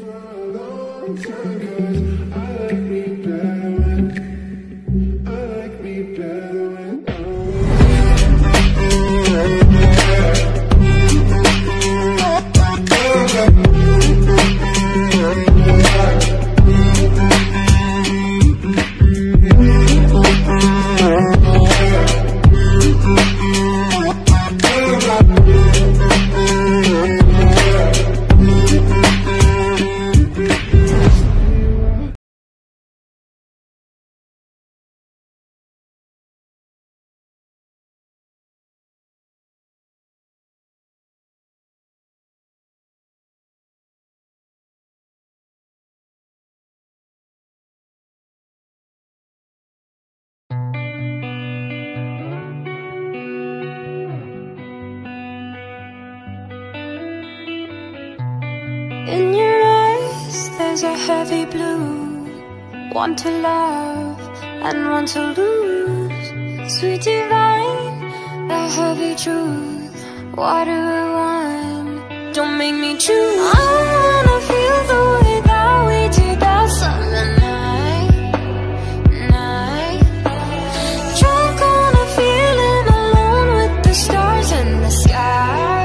In your eyes there's a heavy blue, one to love and one to lose. Sweet divine, the heavy truth. What do I want? Don't make me choose. I wanna feel the way that we did that summer night. Drunk on a feeling, alone with the stars in the sky.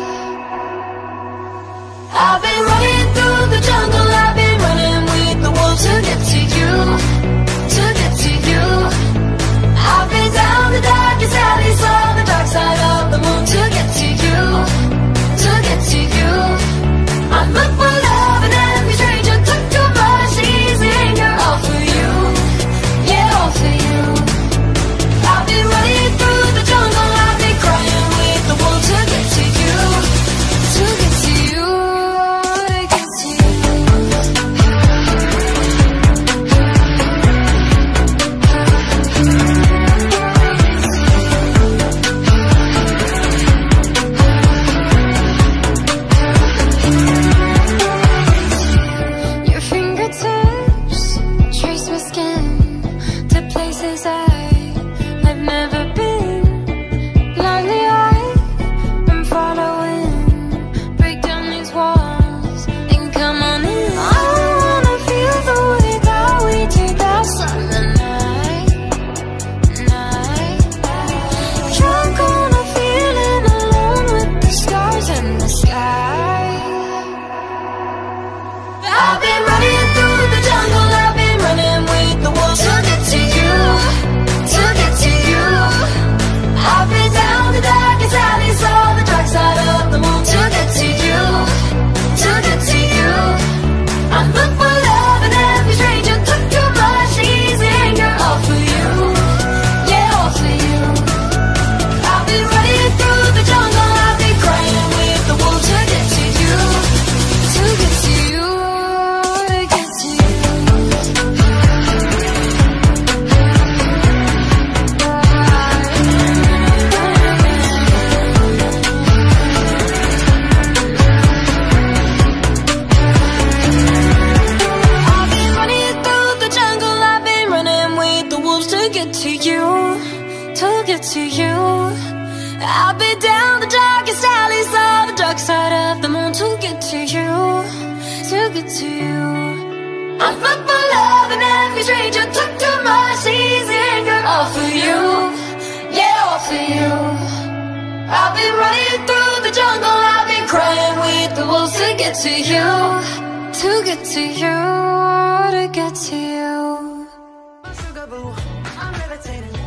I've been running through the jungle, I've been running with the wolves to get to you, to get to you. I've been down the darkest alleys, saw the dark side of the moon to get to you, to get to you. I'm up for love and every stranger took too much easy anger, all for you, yeah, all for you. I've been running through the jungle, I've been crying with the wolves to get to you, to get to you. I've been down the darkest alleys, saw the dark side of the moon to get to you, to get to you. I'm up for love and every stranger took too much easy anger, all for you, yeah, all for you. I've been running through the jungle, I've been crying with the wolves to get to you, to get to you, to get to you. Sugar boo, I'm levitating.